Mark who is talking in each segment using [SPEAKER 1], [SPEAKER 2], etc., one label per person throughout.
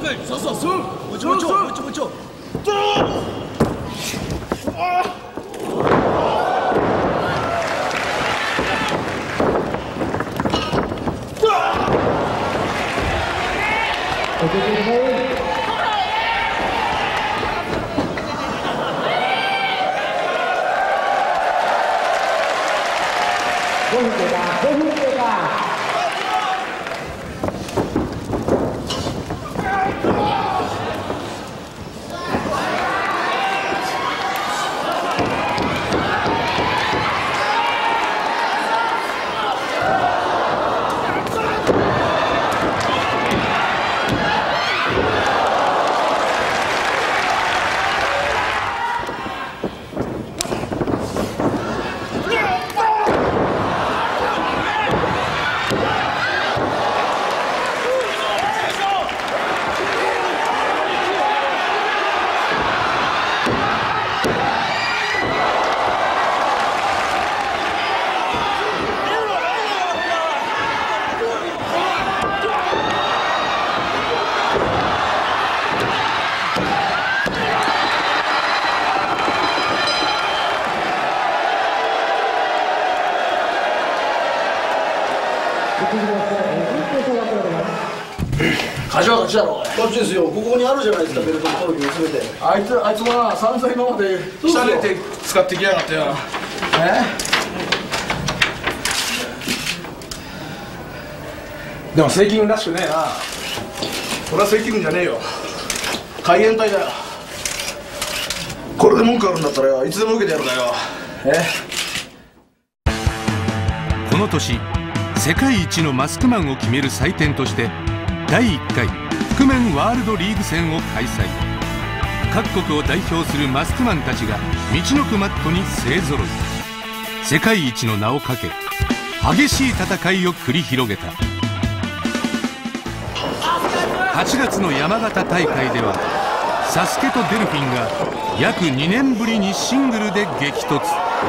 [SPEAKER 1] 走走走，不就，走！啊！
[SPEAKER 2] 5分経過、5分経過。
[SPEAKER 1] 柏どっちだろう。こっちですよ。ここにあるじゃないですか、ベルトの登記すべて。あいつは散々今まで下で手使ってきやがってよ。でも正規軍らしくねえな。これは正規軍じゃねえよ。海援隊だよ。これで文句あるんだったらよ、いつでも受けてやるからよ。
[SPEAKER 3] この年世界一のマスクマンを決める祭典として第1回覆面ワールドリーグ戦を開催。各国を代表するマスクマンたちが道のくマットに勢ぞろい、世界一の名をかけ激しい戦いを繰り広げた。8月の山形大会ではサスケとデルフィンが約2年ぶりにシングルで激突。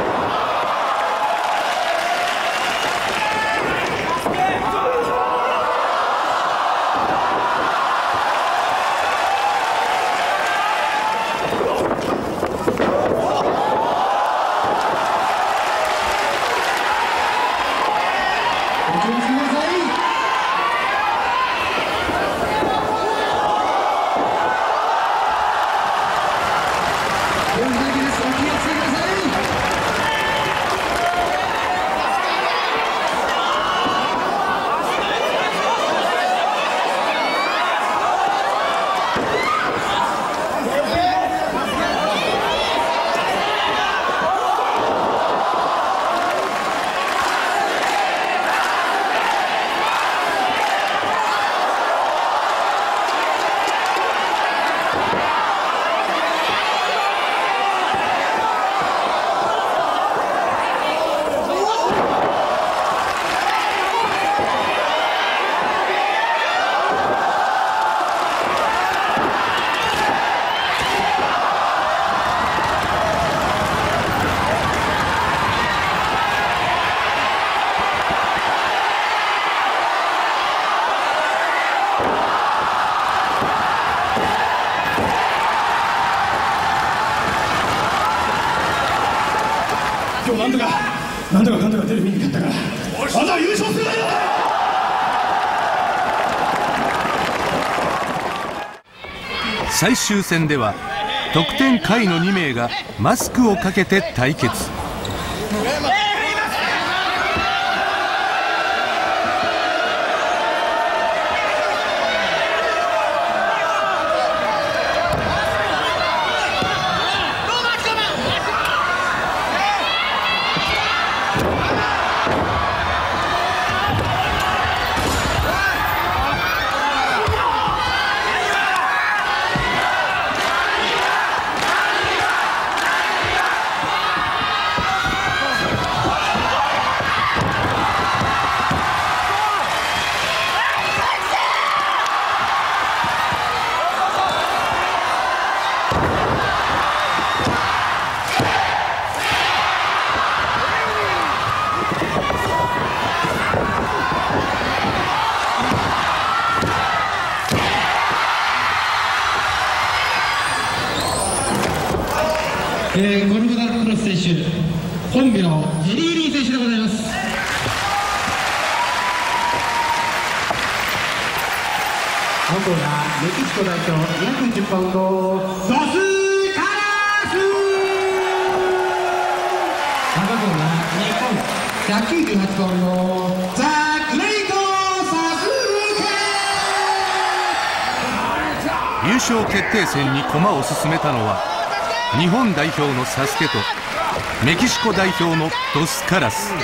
[SPEAKER 1] 今日なんとかかんとかデルフィンに勝ったからまだ優勝するだよ。
[SPEAKER 3] 最終戦では得点下位の2名がマスクをかけて対決。
[SPEAKER 4] ゴルゴダクロス選手、本名ジリーリー選手でございます。
[SPEAKER 2] 青コーナーメキシコ代表210パウンドドス・カラス。赤コーナー日本198パウンドザ・グレイト・サス
[SPEAKER 3] 優勝決定戦に駒を進めたのは日本代表のサスケとメキシコ代表のドス・カラス。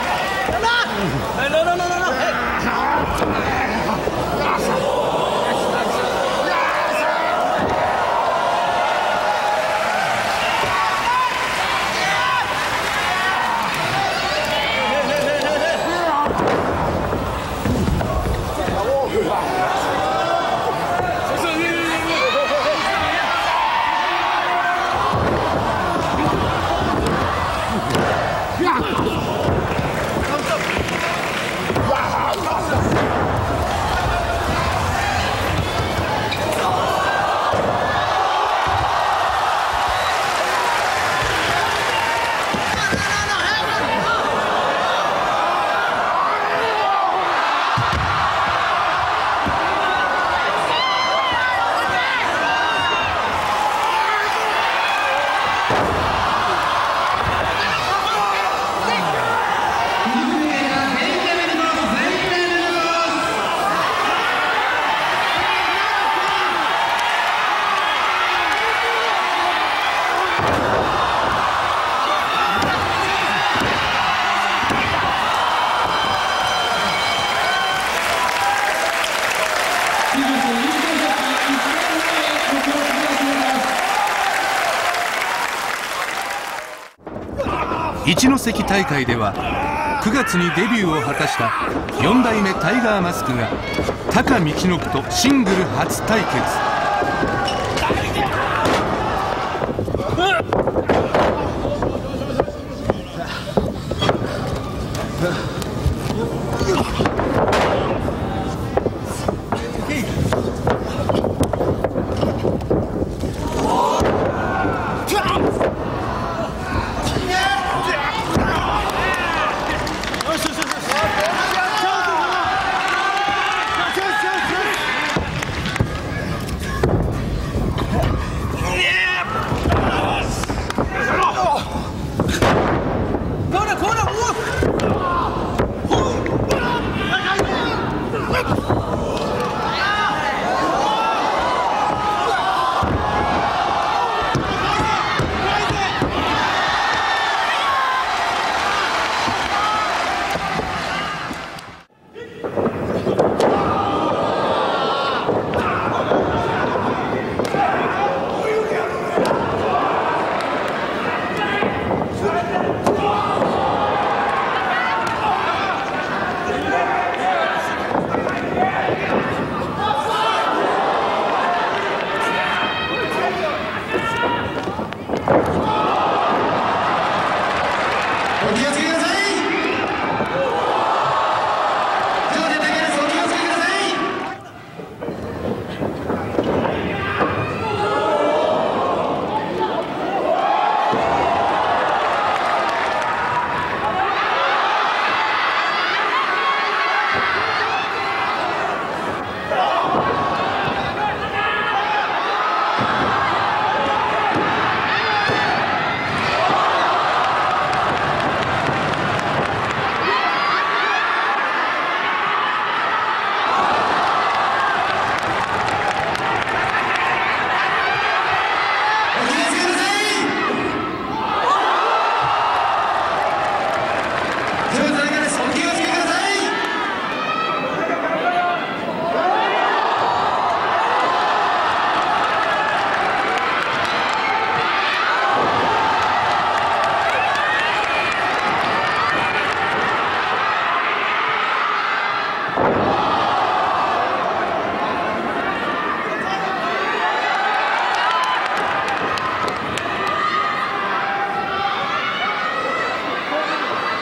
[SPEAKER 3] 一関大会では9月にデビューを果たした4代目タイガーマスクが高道信とシングル初対決。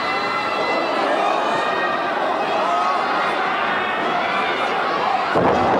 [SPEAKER 2] Thank you.